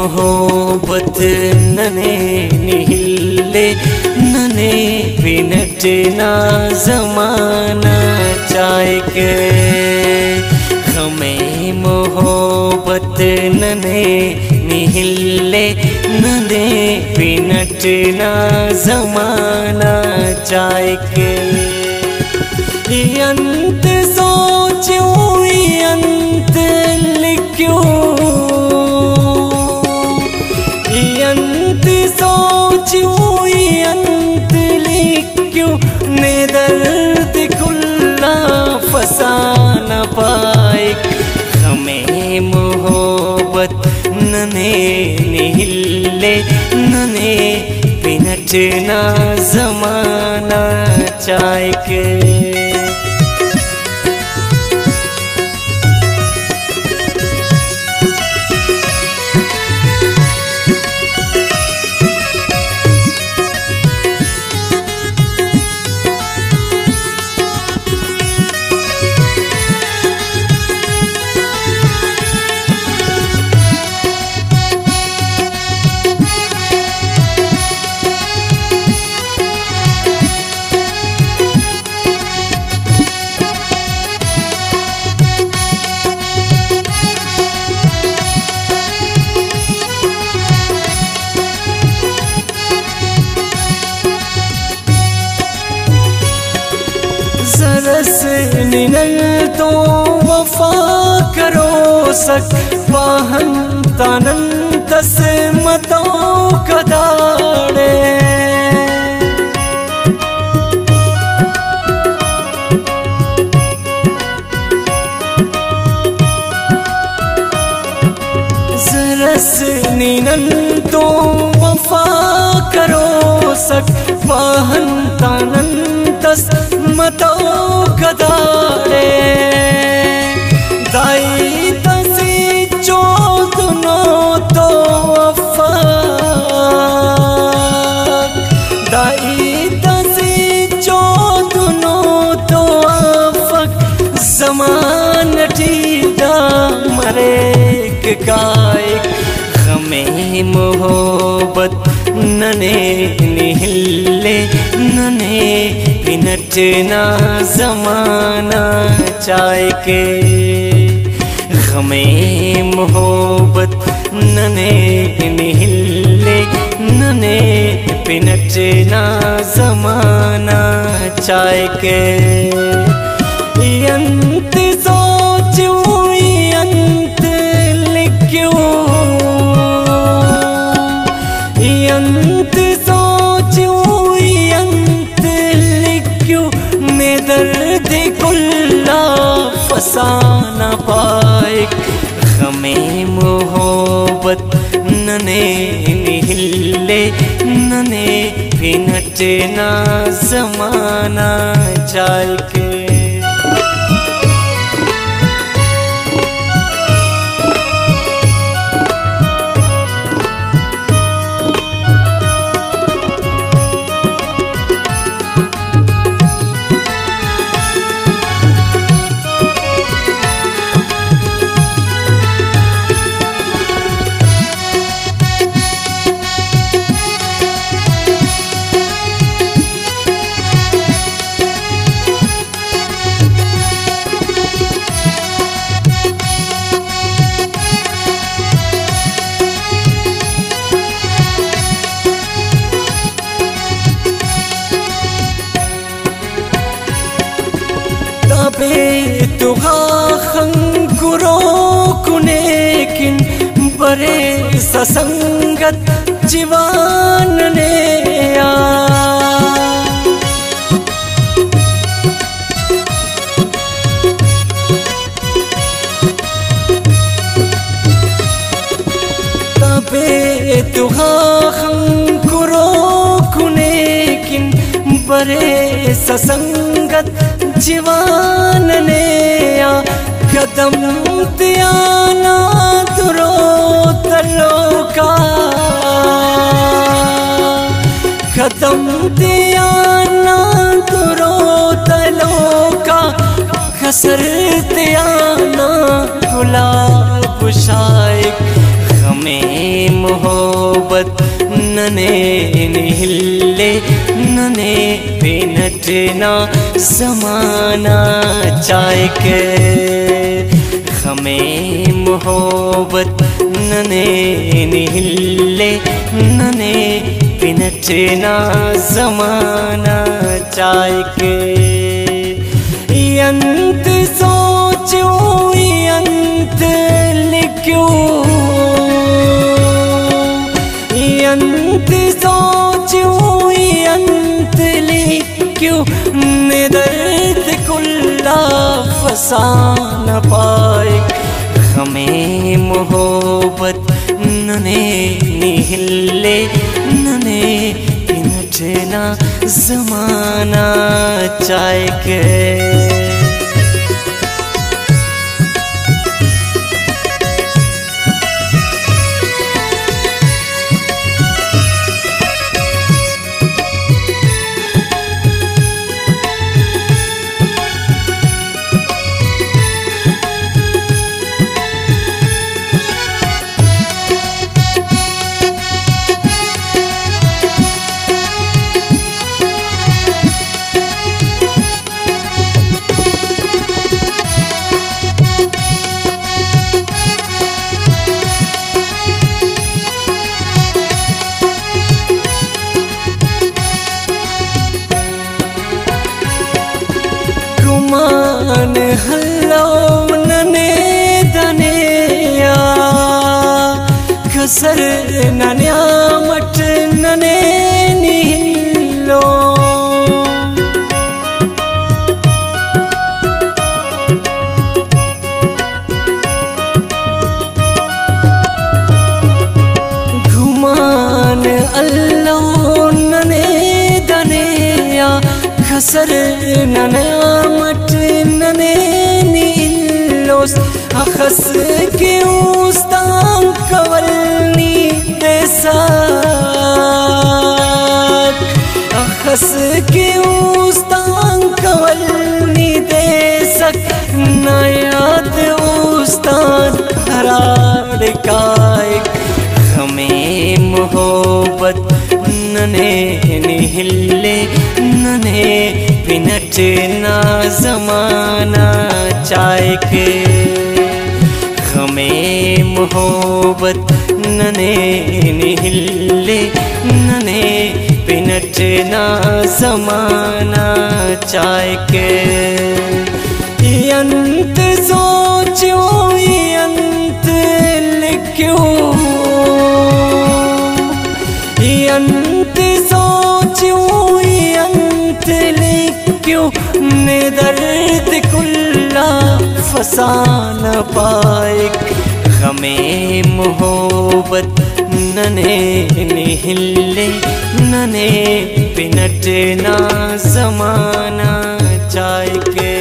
मोहब्बत नने निहिले नने पिनटना ज़माना चाहे के हमें मोहब्बत नने निहिले नने पिनटना ज़माना चाहे के अंत सोचूं अंत लिखूं अंत सोचूं अंत लिखूं ने दर्द कुल्ला फसा न पाए हमें मोहब्बत नने निहिले नने पिनटना ज़माना चाहे के रस निनल तो वफा करो सक पाहन तनन तस मतो कदाड़े रस निनल तो वफा करो सक पाहन तनन तस मतो कदाड़े दाई तसी चोदनो तो अफाक दाई तसी चोदनो तो अफाक ज़मान ठीदा मरे गायक हमें मोहब्बत नने निहिले नने पिनटना ज़माना चाहे के हमें मोहब्बत नने निहिले नने पिनटना ज़माना चाहे के अंत सोचूं अंत लिखूं अंत सोचूं अंत लिखूं ने दर्द कुल्ला फसा न पाए हमें मोहब्बत नने निहिले नने पिनटना ज़माना चाहे के तुहाखंकुरो कुनेकिन बरे ससंगत जीवान ने आ तबे तुहाखंकुरो कुनेकिन बरे ससंगत जीवान ने आ कदम त्याना तुरो तलोका कदम त्याना तुरो तलोका खसर त्याना गुलाब शाइक हमें मोहब्बत नने निहिले नने बिनटना समाना चाय के हमें मोहब्बत नने निहिले नने बिनटना समाना चाय के अंत सोचो अंत लिखो अंत सोचो अंत लिखो दर्द कुल्ला फसा न पाए हमें मोहब्बत नने निहिले नने बिनटना ज़माना चाय के हल्लो नने दनिया खसर नन्या मट नने नीलो घुमान अल्लो नने दनिया खसर नन्या मट नने नीलोस अखस के उस्तां कवलनी देसात अखस के उस्तां कवलनी देसक नयात उस्तान हरार काय हमें मोहब्बत नने निहिले नने बिनटना ज़माना चाय के हमें मोहब्बत नने निहिले नने बिनटना ज़माना चाय के अंत सोचो अंत लिखो अंत सोचो अंत लिखो ने दर्द कुल्ला फसा न पाए हमें मोहब्बत नने निहिले नने बिनटना ज़माना चाय के